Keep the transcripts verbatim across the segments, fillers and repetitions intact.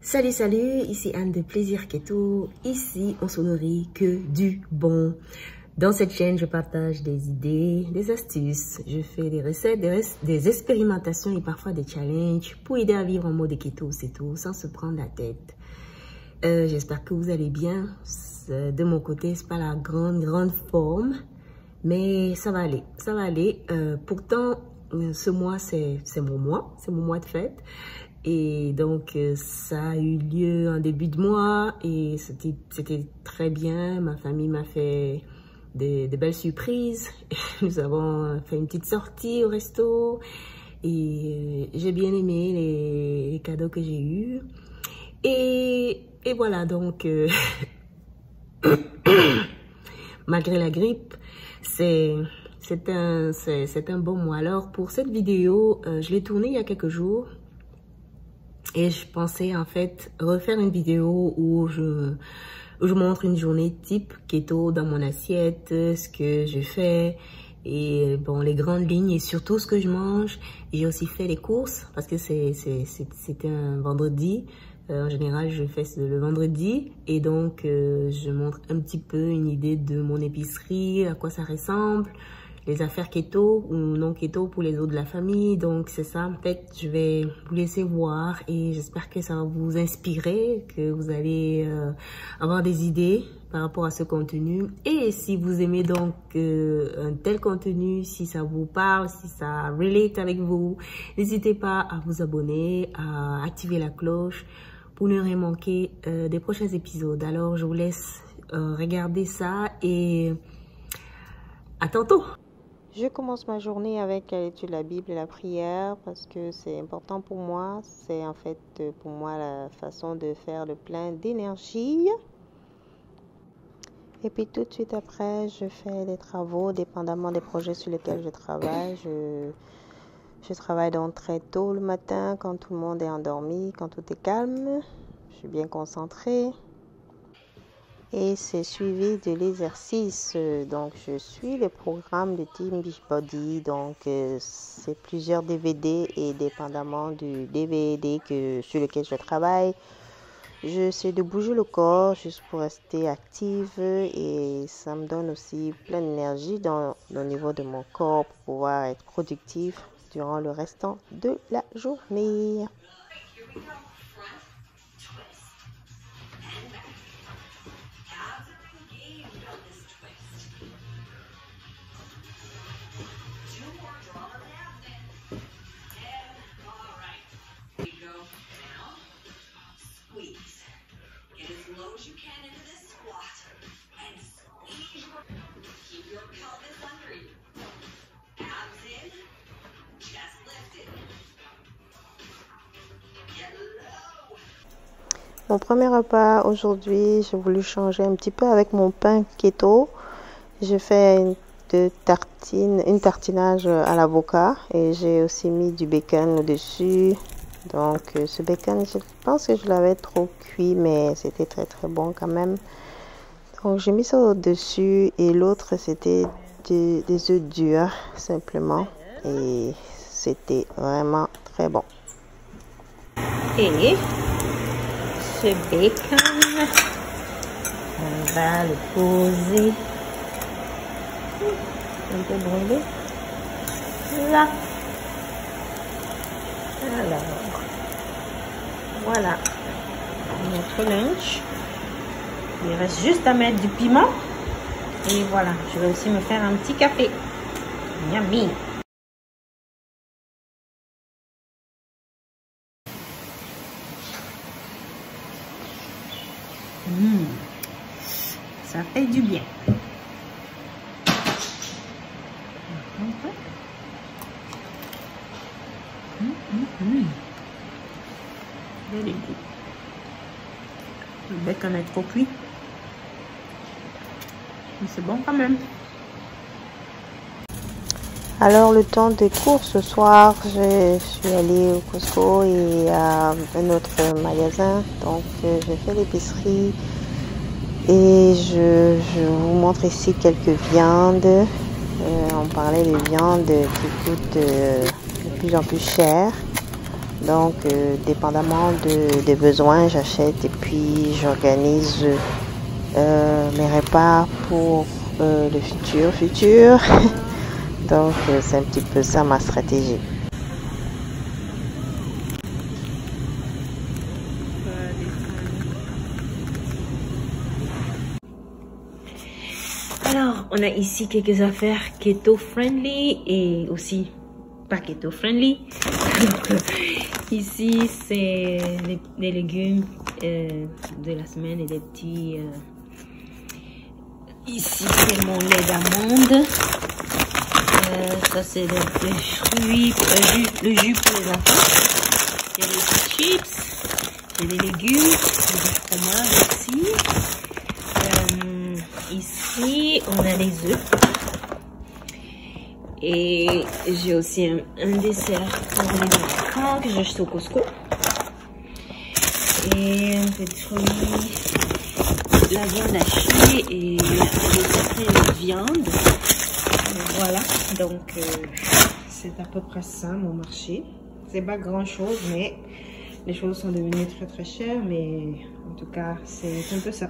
Salut, salut, ici Anne de Plaisir Keto. Ici, on se nourrit que du bon. Dans cette chaîne, je partage des idées, des astuces. Je fais des recettes, des, des expérimentations et parfois des challenges pour aider à vivre en mode keto, c'est tout, sans se prendre la tête. Euh, J'espère que vous allez bien. De mon côté, c'est pas la grande, grande forme, mais ça va aller, ça va aller. Euh, pourtant, ce mois, c'est mon mois, c'est mon mois de fête. Et donc, ça a eu lieu en début de mois et c'était très bien. Ma famille m'a fait de, de belles surprises. Nous avons fait une petite sortie au resto et j'ai bien aimé les, les cadeaux que j'ai eus. Et, et voilà, donc, euh, malgré la grippe, c'est un, c'est un bon mois. Alors, pour cette vidéo, euh, je l'ai tournée il y a quelques jours. Et je pensais en fait refaire une vidéo où je, où je montre une journée type keto dans mon assiette, ce que je fais et bon les grandes lignes et surtout ce que je mange. J'ai aussi fait les courses parce que c'est c'était un vendredi. Euh, en général, je fais le vendredi et donc euh, je montre un petit peu une idée de mon épicerie, à quoi ça ressemble. Les affaires keto ou non keto pour les autres de la famille. Donc, c'est ça. En fait, je vais vous laisser voir et j'espère que ça va vous inspirer, que vous allez euh, avoir des idées par rapport à ce contenu. Et si vous aimez donc euh, un tel contenu, si ça vous parle, si ça relate avec vous, n'hésitez pas à vous abonner, à activer la cloche pour ne rien manquer euh, des prochains épisodes. Alors, je vous laisse euh, regarder ça et à tantôt. Je commence ma journée avec l'étude de la Bible et la prière parce que c'est important pour moi. C'est en fait pour moi la façon de faire le plein d'énergie. Et puis tout de suite après, je fais des travaux dépendamment des projets sur lesquels je travaille. Je, je travaille donc très tôt le matin quand tout le monde est endormi, quand tout est calme. Je suis bien concentrée. Et c'est suivi de l'exercice. Donc, je suis le programme de Team Beachbody. Donc, euh, c'est plusieurs D V D et dépendamment du D V D que, sur lequel je travaille, j'essaie de bouger le corps juste pour rester active et ça me donne aussi plein d'énergie dans au niveau de mon corps pour pouvoir être productif durant le restant de la journée. Mon premier repas aujourd'hui, j'ai voulu changer un petit peu avec mon pain keto. Je fais une, de tartine, une tartinage à l'avocat et j'ai aussi mis du bacon au-dessus. Donc ce bacon, je pense que je l'avais trop cuit, mais c'était très très bon quand même. Donc j'ai mis ça au-dessus et l'autre c'était des, des œufs durs simplement et c'était vraiment très bon. Et ce bacon, on va le poser un peu brûlé là. Alors voilà notre lunch. Il reste juste à mettre du piment et voilà, je vais aussi me faire un petit café. Yummy. Mmh. Ça fait du bien. Mmh, mmh, mmh. Very good. Le bacon est trop cuit. Mais c'est bon quand même. Alors le temps des courses ce soir, je suis allée au Costco et à un autre magasin. Donc euh, j'ai fait l'épicerie et je, je vous montre ici quelques viandes. Euh, on parlait de viandes qui coûtent euh, de plus en plus cher. Donc, euh, dépendamment de, des besoins, j'achète et puis j'organise euh, mes repas pour euh, le futur futur. Donc, euh, c'est un petit peu ça ma stratégie. Alors, on a ici quelques affaires keto friendly et aussi pas keto friendly. Donc, ici, c'est les, les légumes euh, de la semaine et des petits... Euh, ici, c'est mon lait d'amande. Euh, ça, c'est les, les fruits, le jus, le jus pour les enfants. Il y a des chips, il y a des légumes, il y a du fromage aussi. Euh, ici, on a les œufs. Et j'ai aussi un, un dessert pour les enfants que j'ai acheté au Costco. Et un peu de fruits, la viande hachée et les viande. Voilà, donc euh, c'est à peu près ça mon marché. C'est pas grand chose, mais les choses sont devenues très très chères. Mais en tout cas, c'est un peu ça.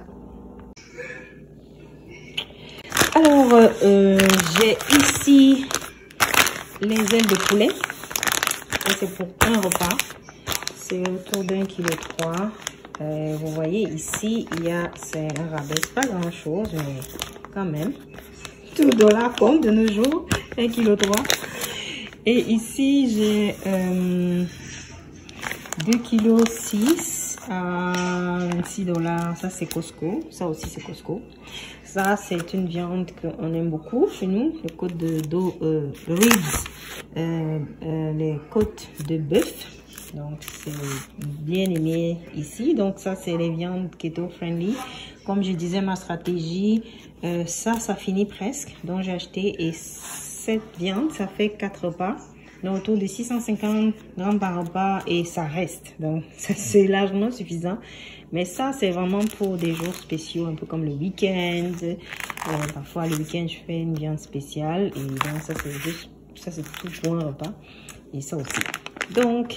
Alors, euh, j'ai ici les ailes de poulet. C'est pour un repas. C'est autour d'un kilo trois. Euh, vous voyez ici, il y a, c'est un rabais. C'est pas grand chose, mais quand même. Tout dollar compte de nos jours. un kilo trois. Et ici, j'ai euh, deux kilos six à vingt-six dollars. Ça, c'est Costco. Ça aussi, c'est Costco. Ça, c'est une viande qu'on aime beaucoup chez nous. Les côtes de dos, euh, ribs, euh, euh, les côtes de bœuf. Donc, c'est bien aimé ici. Donc, ça, c'est les viandes keto friendly. Comme je disais, ma stratégie, euh, ça, ça finit presque. Donc, j'ai acheté et cette viande, ça fait quatre repas. Donc, autour de six cent cinquante grammes par repas et ça reste. Donc, ça, c'est largement suffisant. Mais ça, c'est vraiment pour des jours spéciaux, un peu comme le week-end. Euh, parfois, le week-end, je fais une viande spéciale. Et donc, ça, c'est juste, ça, c'est tout pour un repas. Et ça aussi. Donc,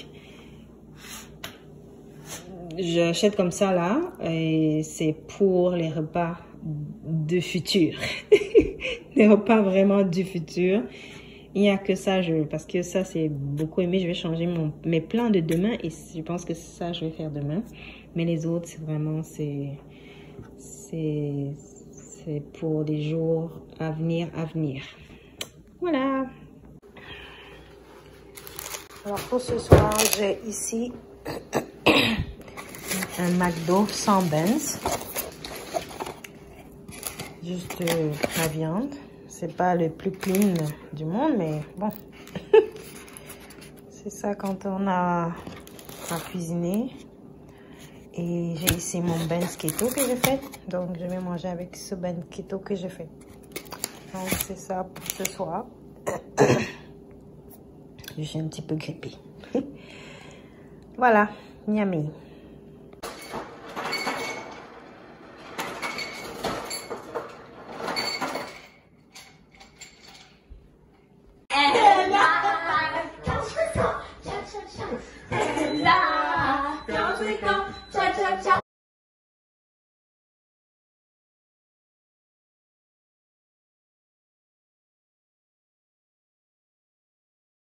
j'achète comme ça, là. Et c'est pour les repas de futur. Les repas vraiment du futur. Il n'y a que ça, je, parce que ça, c'est beaucoup aimé. Je vais changer mon, mes plans de demain. Et je pense que ça, je vais faire demain. Mais les autres, c'est vraiment, c'est, c'est, c'est pour des jours à venir, à venir. Voilà. Alors pour ce soir, j'ai ici un McDo sans Benz. Juste euh, la viande. C'est pas le plus clean du monde, mais bon. C'est ça quand on a à cuisiner. Et j'ai ici mon Benz keto que j'ai fait. Donc, je vais manger avec ce Benz keto que j'ai fait. Donc, c'est ça pour ce soir. Je suis un petit peu grippée. Voilà, yummy.